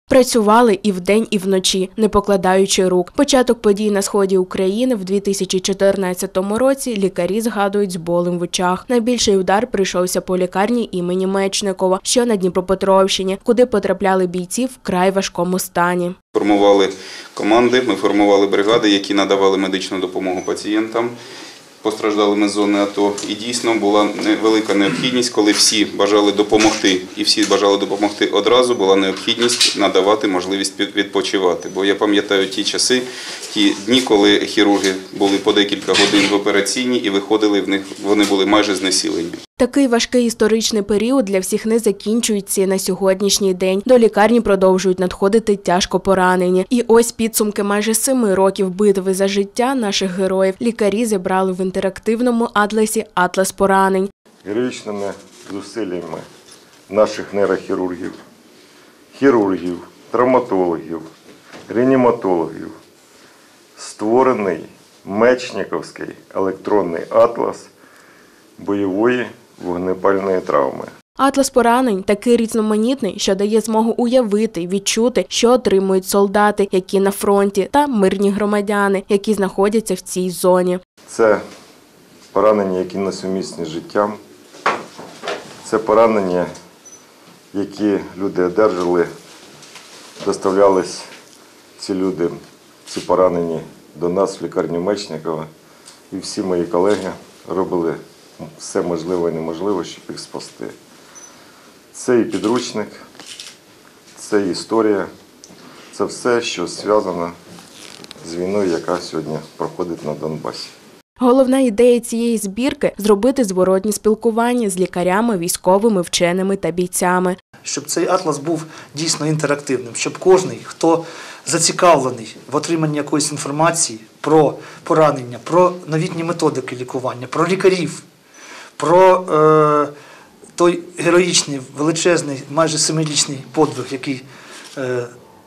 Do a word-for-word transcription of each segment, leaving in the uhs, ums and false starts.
Працювали і вдень, і вночі, не покладаючи рук. Початок подій на сході України в дві тисячі чотирнадцятому році лікарі згадують з болем в очах. Найбільший удар прийшовся по лікарні імені Мечникова, що на Дніпропетровщині, куди потрапляли бійці в вкрай важкому стані. Формували команди, ми формували бригади, які надавали медичну допомогу пацієнтам, постраждалими з зони АТО. І дійсно була велика необхідність, коли всі бажали допомогти, і всі бажали допомогти одразу, була необхідність надавати можливість відпочивати. Бо я пам'ятаю ті часи, ті дні, коли хірурги були по декілька годин в операційній і виходили в них, вони були майже знесилені. Такий важкий історичний період для всіх не закінчується на сьогоднішній день. До лікарні продовжують надходити тяжко поранені. І ось підсумки майже семи років битви за життя наших героїв лікарі зібрали в інтерактивному атласі «Атлас поранень». Героїчними зусиллями наших нейрохірургів, хірургів, травматологів, реаніматологів створений Мечниковський електронний атлас бойової вогнепальної травми. Атлас поранень такий різноманітний, що дає змогу уявити, відчути, що отримують солдати, які на фронті, та мирні громадяни, які знаходяться в цій зоні. Це поранення, які несумісні з життям. Це поранення, які люди одержали, доставлялись ці люди, ці поранені до нас в лікарню Мечникова. І всі мої колеги робили все можливе і неможливе, щоб їх спасти. Це і підручник, це і історія, це все, що зв'язано з війною, яка сьогодні проходить на Донбасі. Головна ідея цієї збірки – зробити зворотні спілкування з лікарями, військовими, вченими та бійцями. Щоб цей атлас був дійсно інтерактивним, щоб кожен, хто зацікавлений в отриманні якоїсь інформації про поранення, про новітні методики лікування, про лікарів, про е, той героїчний, величезний, майже семирічний подвиг, який е,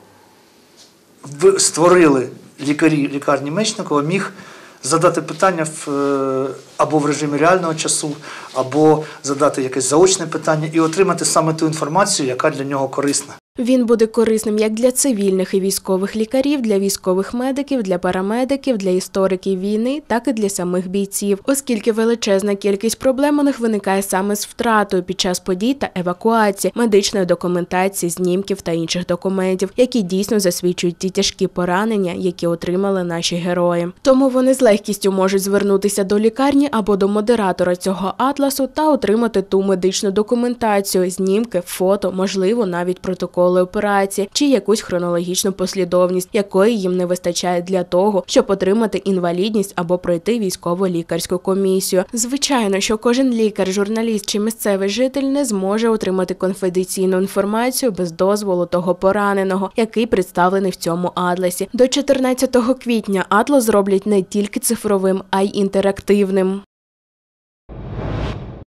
створили лікарі лікарні Мечникова, міг задати питання в, е, або в режимі реального часу, або задати якесь заочне питання і отримати саме ту інформацію, яка для нього корисна. Він буде корисним як для цивільних і військових лікарів, для військових медиків, для парамедиків, для істориків війни, так і для самих бійців, оскільки величезна кількість проблем у них виникає саме з втратою під час подій та евакуації, медичної документації, знімків та інших документів, які дійсно засвідчують ті тяжкі поранення, які отримали наші герої. Тому вони з легкістю можуть звернутися до лікарні або до модератора цього атласу та отримати ту медичну документацію, знімки, фото, можливо, навіть протокол операції чи якусь хронологічну послідовність, якої їм не вистачає для того, щоб отримати інвалідність або пройти військово-лікарську комісію. Звичайно, що кожен лікар, журналіст чи місцевий житель не зможе отримати конфіденційну інформацію без дозволу того пораненого, який представлений в цьому атласі. До чотирнадцятого квітня атлас зроблять не тільки цифровим, а й інтерактивним.